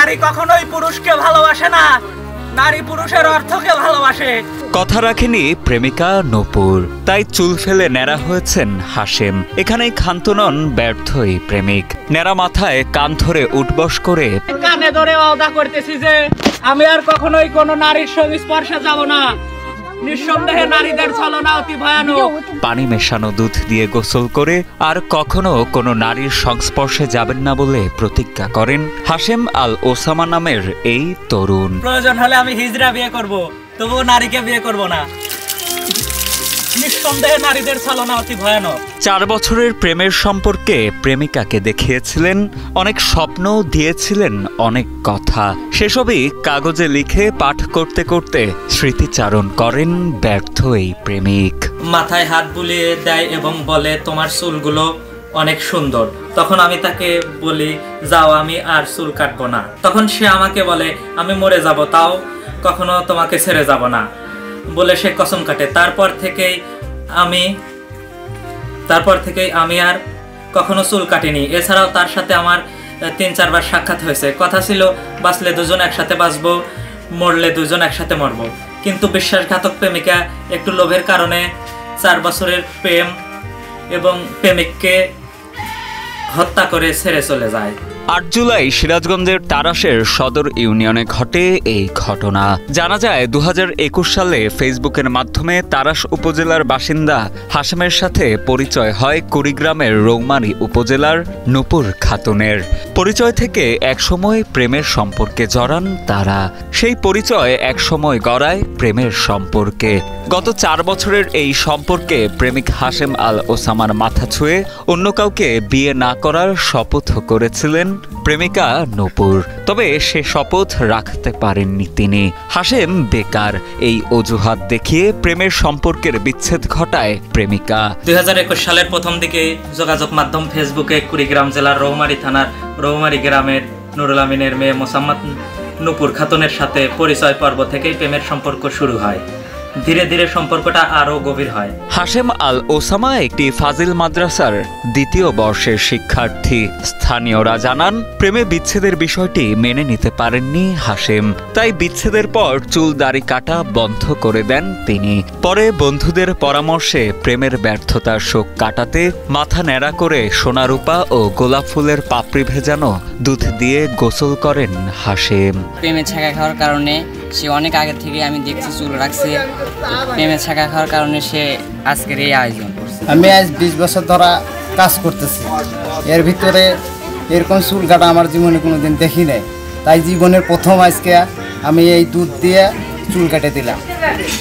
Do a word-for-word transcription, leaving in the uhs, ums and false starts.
নারী কখনোই পুরুষকে ভালোবাসে না, নারী পুরুষের অর্থকে ভালোবাসে। কথা রাখেনি প্রেমিকা নূপুর, তাই চুল ফেলে ন্যাড়া হয়েছেন হাশেম। এখানেই ক্ষান্ত নন ব্যর্থ এই প্রেমিক। ন্যাড়া মাথায় কান ধরে উঠবস করে কানে ধরে ওয়াদা করতেছি যে আমি আর কখনোই কোনো নারীর সংস্পর্শে যাব না। নিঃসন্দেহে নারীদের ছলনা অতি ভয়ানক। পানি মেশানো দুধ দিয়ে গোসল করে আর কখনো কোনো নারীর সংস্পর্শে যাবেন না বলে প্রতিজ্ঞা করেন হাশেম আল ওসামা নামের এই তরুণ। প্রয়োজন হলে আমি হিজরা বিয়ে করব, তবুও নারীকে বিয়ে করব না। নিঃসন্দেহে নারীদের ছলনা অতি ভয়ানক। চার বছরের প্রেমের সম্পর্কে প্রেমিকাকে দেখিয়েছিলেন অনেক স্বপ্ন, দিয়েছিলেন অনেক কথা। সেসবই কাগজে লিখে পাঠ করতে করতে স্মৃতিচারণ করেন ব্যর্থ এই প্রেমিক। মাথায় হাত বুলিয়ে দেয় এবং বলে তোমার চুলগুলো অনেক সুন্দর। তখন আমি তাকে বলি যাও, আমি আর চুল কাটবো না। তখন সে আমাকে বলে আমি মরে যাব, তাও কখনো তোমাকে ছেড়ে যাব না বলে সে কসম কাটে। তারপর থেকেই আমি তারপর থেকেই আমি আর কখনো চুল কাটিনি। এছাড়াও তার সাথে আমার তিন চারবার সাক্ষাৎ হয়েছে। কথা ছিল বাঁচলে দুজন একসাথে বাঁচবো, মরলে দুজন একসাথে মরবো। কিন্তু বিশ্বাসঘাতক প্রেমিকা একটু লোভের কারণে চার বছরের প্রেম এবং প্রেমিককে হত্যা করে ছেড়ে চলে যায়। আট জুলাই সিরাজগঞ্জের তারাশের সদর ইউনিয়নে ঘটে এই ঘটনা। জানা যায় দু হাজার একুশ সালে ফেসবুকের মাধ্যমে তারাশ উপজেলার বাসিন্দা হাশেমের সাথে পরিচয় হয় কুড়িগ্রামের রৌমারী উপজেলার নূপুর খাতুনের। পরিচয় থেকে একসময় প্রেমের সম্পর্কে জড়ান তারা। সেই পরিচয় একসময় গড়ায় প্রেমের সম্পর্কে। গত চার বছরের এই সম্পর্কে প্রেমিক হাশেম আল ওসামার মাথা ছুঁয়ে অন্য কাউকে বিয়ে না করার শপথ করেছিলেন প্রেমিকা নূপুর। তবে সে শপথ রাখতে পারেননি তিনি। হাশেম বেকার, এই অজুহাত দেখিয়ে প্রেমের সম্পর্কের বিচ্ছেদ ঘটায় প্রেমিকা। দুই হাজার একুশ সালের প্রথম দিকে যোগাযোগ মাধ্যম ফেসবুকে কুড়িগ্রাম জেলার রৌমারী থানার রৌমারী গ্রামের নুরুল আমিনের মেয়ে মোসাম্মদ নূপুর খাতুনের সাথে পরিচয় পর্ব থেকেই প্রেমের সম্পর্ক শুরু হয়। ধীরে ধীরে সম্পর্কটা আরো গভীর হয়। হাশেম আল ওসামা একটি ফাজিল মাদ্রাসার দ্বিতীয় বর্ষের শিক্ষার্থী। স্থানীয়রা জানান প্রেমে বিচ্ছেদের বিষয়টি মেনে নিতে পারেননি হাশেম, তাই বিচ্ছেদের পর চুল দাড়ি কাটা বন্ধ করে দেন তিনি। পরে বন্ধুদের পরামর্শে প্রেমের ব্যর্থতার শোক কাটাতে মাথা ন্যাড়া করে সোনারূপা ও গোলাপ ফুলের পাপড়ি ভেজানো দুধ দিয়ে গোসল করেন হাশেম। প্রেমে ছাকা খাওয়ার কারণে সে অনেক আগে থেকে আমি দেখছি চুল রাখছে। প্রেমে ছাকা খাওয়ার কারণে সে আজকের এই আয়োজন করছে। আমি আজ বিশ বছর ধরা কাজ করতেছি, এর ভিতরে এরকম চুল কাটা আমার জীবনে কোনোদিন দেখি নাই। তাই জীবনের প্রথম আজকে আমি এই দুধ দিয়ে চুল কেটে দিলাম।